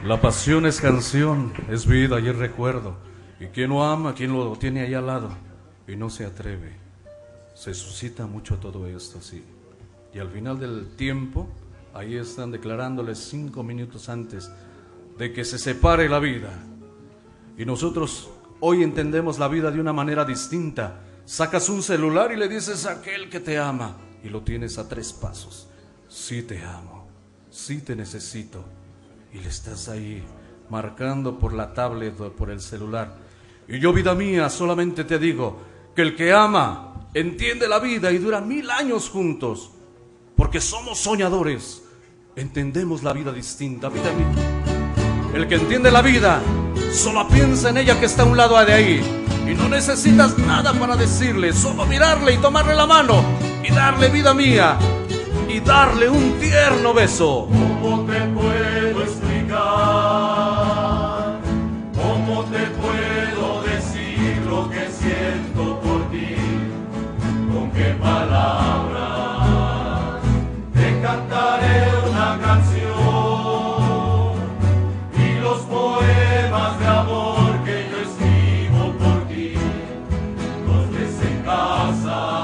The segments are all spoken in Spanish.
La pasión es canción, es vida y es recuerdo. Y quien lo ama, quien lo tiene ahí al lado y no se atreve, se suscita mucho todo esto, sí. Y al final del tiempo, ahí están declarándoles 5 minutos antes de que se separe la vida. Y nosotros hoy entendemos la vida de una manera distinta. Sacas un celular y le dices a aquel que te ama y lo tienes a 3 pasos. Sí te amo, sí te necesito. Y le estás ahí marcando por la tablet o por el celular. Y yo, vida mía, solamente te digo que el que ama entiende la vida y dura 1000 años juntos, porque somos soñadores, entendemos la vida distinta. Vida mía, el que entiende la vida solo piensa en ella que está a un lado de ahí, y no necesitas nada para decirle, solo mirarle y tomarle la mano y darle, vida mía, y darle un tierno beso. ¿Cómo te puedo explicar? ¿Cómo te puedo decir lo que siento por ti? ¿Con qué palabras te cantaré una canción? Y los poemas de amor que yo escribo por ti los ves en casa.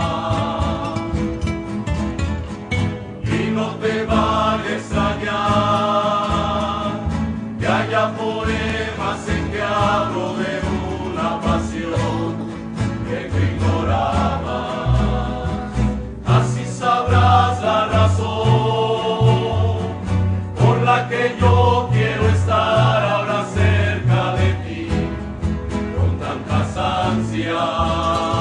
Y no te vale extrañar que haya poemas en que hablo de una pasión que tú ignorabas. Así sabrás la razón por la que yo quiero estar ahora cerca de ti con tantas ansias.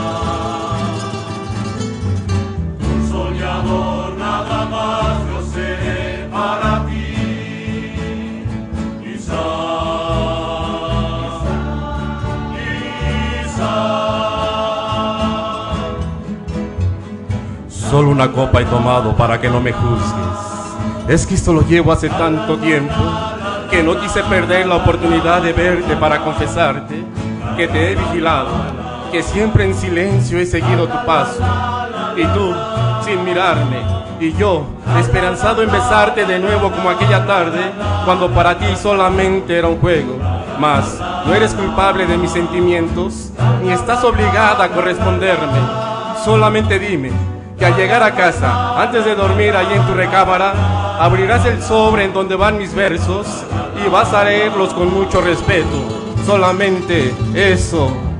Un soñador nada más yo seré para ti. Solo una copa he tomado para que no me juzgues. Es que esto lo llevo hace tanto tiempo que no quise perder la oportunidad de verte para confesarte que te he vigilado, que siempre en silencio he seguido tu paso. Y tú, sin mirarme, y yo, esperanzado en besarte de nuevo como aquella tarde, cuando para ti solamente era un juego. Mas no eres culpable de mis sentimientos, ni estás obligada a corresponderme. Solamente dime que al llegar a casa, antes de dormir allí en tu recámara, abrirás el sobre en donde van mis versos y vas a leerlos con mucho respeto. Solamente eso.